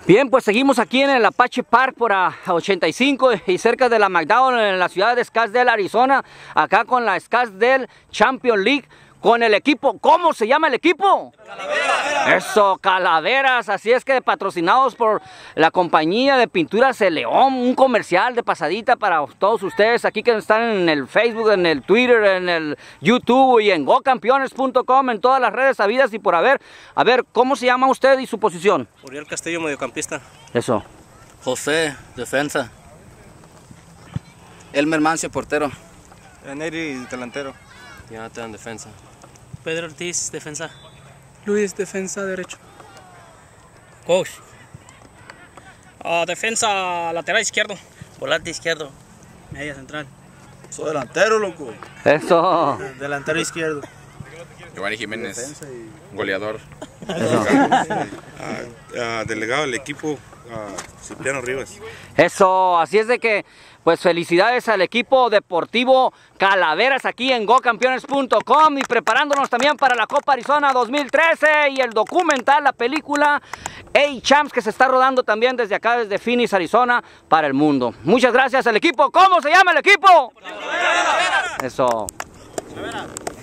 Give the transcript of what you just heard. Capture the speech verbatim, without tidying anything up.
Bien, pues seguimos aquí en el Apache Park por a ochenta y cinco y cerca de la McDowell en la ciudad de Scottsdale, Arizona, acá con la Scottsdale Champions League, con el equipo. ¿Cómo se llama el equipo? Calaveras. Eso, Calaveras. Así es que patrocinados por la compañía de pinturas El León, un comercial de pasadita para todos ustedes aquí que están en el Facebook, en el Twitter, en el YouTube y en go campeones punto com, en todas las redes habidas y por haber. A ver, ¿cómo se llama usted y su posición? Uriel Castillo, mediocampista. Eso. José, defensa. Elmer Mancio, portero. Neri, delantero. Jonathan, defensa. Pedro Ortiz, defensa. Luis, defensa derecho. Coach. Uh, defensa lateral izquierdo. Volante izquierdo. Media central. Soy delantero, loco. Eso. Delantero izquierdo. Giovanni Jiménez, goleador. Ah, ah, delegado del equipo, ah, Cipriano Rivas. Eso, así es de que, pues felicidades al equipo deportivo Calaveras aquí en go campeones punto com y preparándonos también para la Copa Arizona dos mil trece y el documental, la película A-Champs que se está rodando también desde acá, desde Phoenix, Arizona, para el mundo. Muchas gracias al equipo. ¿Cómo se llama el equipo? Calaveras. Eso. Calaveras.